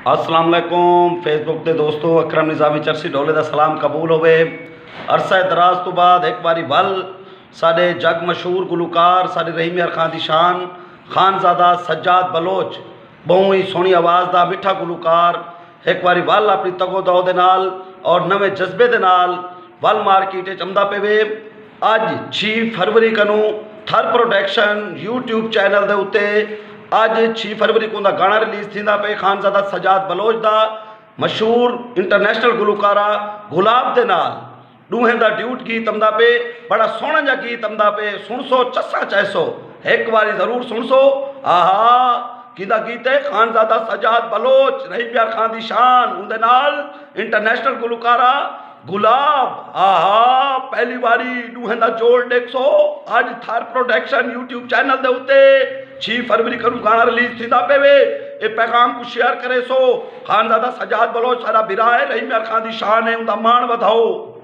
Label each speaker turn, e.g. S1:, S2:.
S1: अस्सलाम वालेकुम फेसबुक के दोस्तों, अकरम निज़ामी चरसी ढोले का सलाम कबूल होवे। अरसा दराज तो बाद एक बारी वल साडे जग मशहूर गुलकार साडे रहीम यार खान दी शान खानजादा सज्जाद बलोच बहुत ही सोहनी आवाज़ का मिठा गुलकार एक बारी वल अपनी तगो दो दे नाल और नवे जज्बे दे नाल वल मार्केट चमदा पे वे। अज 6 फरवरी कनू थर प्रोडक्शन यूट्यूब चैनल के उत्ते अज 6 फरवरी को गाना रिलीज़ थींदा पे खानजादा सज्जाद बलोच दा मशहूर इंटरनेशनल गुलकारा गुलाब दे नाल दूहें दा ड्यूट गीत आंदा पे। बड़ा सोहना जा गीत आंदा पे, सुनसो चस्सा चैसो एक बारी जरूर सुनसो। आहा किदा गीत है खानजादा सज्जाद बलोच रहीम यार खान दी शान उनदे नाल इंटरनेशनल गुलकारा गुलाब। आहा पहली बारी दूहें दा जोड़ देखो अज थर प्रोडक्शन यूट्यूब चैनल दे उत्ते 6 फरवरी को गाना रिलीज थींदा पे वे। ए पैगाम को शेयर करे सो खानजादा सज्जाद बलोच सारा बिरा है, रहीम यार खान दी शान है, उनका मान वधाओ।